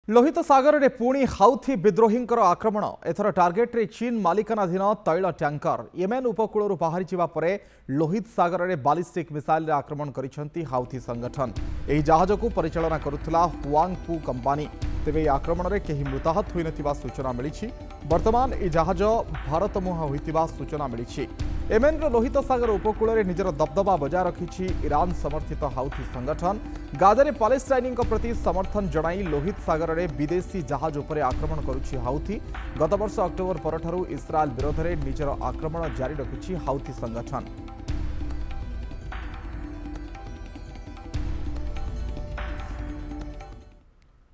लोहित सागर में पुणी हाउथी विद्रोही आक्रमण एथर टार्गेट रे चीन मालिकानाधीन तैल टैंकर येमेन उपकूल बाहरी जावापर लोहित सागर में बालिस्टिक मिसाइल आक्रमण करिसेंती हाउथी संगठन। यह जहाज को परिचालना करुथिला हुआंगपू कंपानी। तेबे आक्रमण में कहीं मृताहत होई नथिबा सूचना मिली। वर्तमान यह जहाज भारत मुहां होइतिबा सूचना मिली। येमेन लोहित सागर उपकूल में निजर दबदबा बजाय रखी ईरान समर्थित हाउथी संगठन। गाजारे पालेस्टाइनी प्रति समर्थन जणाई लोहित सागर में विदेशी जहाज उपर आक्रमण करुछि हाउथी। गत वर्ष अक्टोबर पर इस्राएल विरोध में निजर आक्रमण जारी रखिछि हाउथी संगठन।